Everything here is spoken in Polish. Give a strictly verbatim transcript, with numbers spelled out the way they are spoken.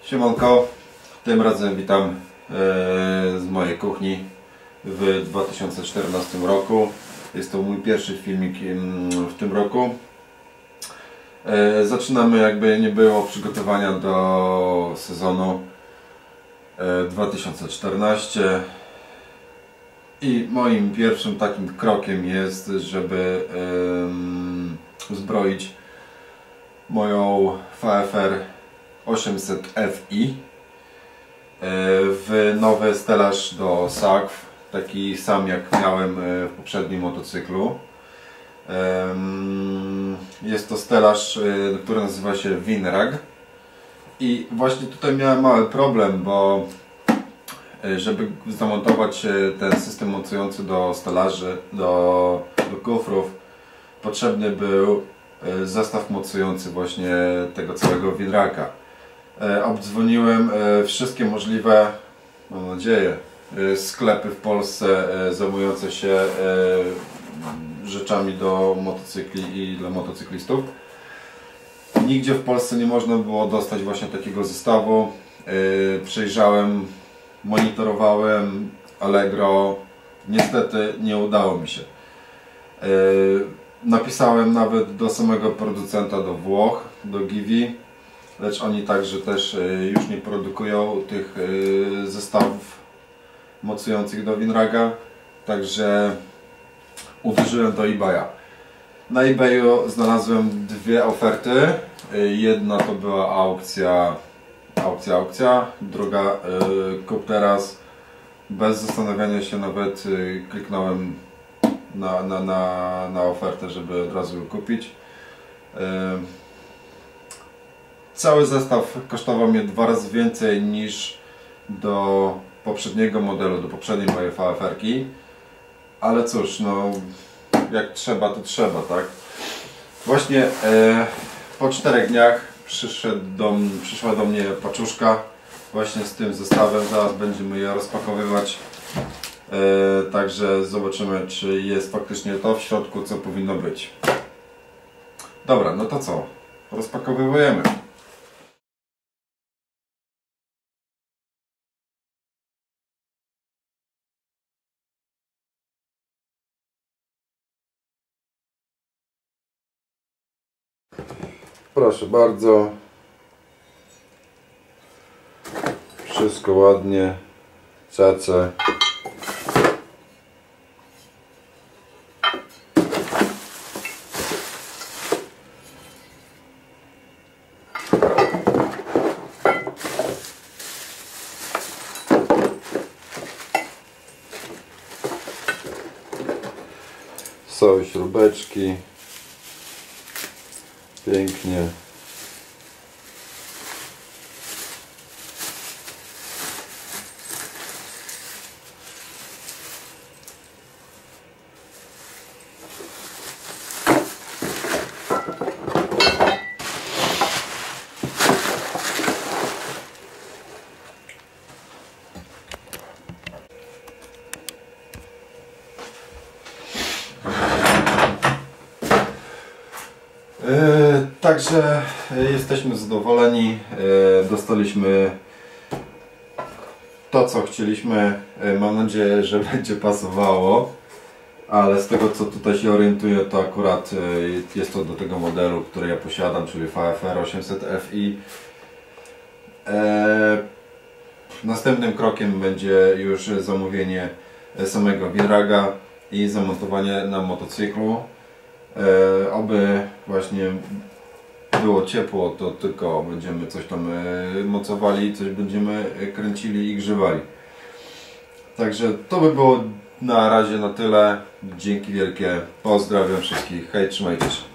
Siemanko, tym razem witam e, z mojej kuchni w dwa tysiące czternastym roku. Jest to mój pierwszy filmik w tym roku. E, zaczynamy, jakby nie było, przygotowania do sezonu e, dwa tysiące czternastego i moim pierwszym takim krokiem jest, żeby e, uzbroić moją V F R osiemset F I w nowy stelaż do sakw, taki sam jak miałem w poprzednim motocyklu. Jest to stelaż, który nazywa się Winrag, i właśnie tutaj miałem mały problem, bo żeby zamontować ten system mocujący do stelaży, do, do kufrów, potrzebny był zestaw mocujący właśnie tego całego Winraga. Obdzwoniłem wszystkie możliwe, mam nadzieję, sklepy w Polsce zajmujące się rzeczami do motocykli i dla motocyklistów. Nigdzie w Polsce nie można było dostać właśnie takiego zestawu. Przejrzałem, monitorowałem Allegro, niestety nie udało mi się. Napisałem nawet do samego producenta, do Włoch, do Givi, lecz oni także też już nie produkują tych zestawów mocujących do Winraga, także uderzyłem do eBaya. Na eBayu znalazłem dwie oferty. Jedna to była aukcja, aukcja, aukcja, druga kup teraz. Bez zastanawiania się nawet kliknąłem na, na, na, na ofertę, żeby od razu ją kupić. Cały zestaw kosztował mnie dwa razy więcej niż do poprzedniego modelu, do poprzedniej mojej V F R-ki. Ale cóż, no jak trzeba, to trzeba, tak? Właśnie e, po czterech dniach przyszedł do, przyszła do mnie paczuszka właśnie z tym zestawem. Zaraz będziemy je rozpakowywać. E, także zobaczymy, czy jest faktycznie to w środku, co powinno być. Dobra, no to co? Rozpakowujemy. Proszę bardzo, wszystko ładnie, cace. Są śrubeczki. Pięknie. Także jesteśmy zadowoleni, dostaliśmy to, co chcieliśmy. Mam nadzieję, że będzie pasowało, ale z tego, co tutaj się orientuję, to akurat jest to do tego modelu, który ja posiadam, czyli V F R osiemset F I. Następnym krokiem będzie już zamówienie samego Winraga i zamontowanie na motocyklu. Oby właśnie było ciepło, to tylko będziemy coś tam mocowali, coś będziemy kręcili i grzewali. Także to by było na razie na tyle. Dzięki wielkie. Pozdrawiam wszystkich. Hej, trzymajcie się.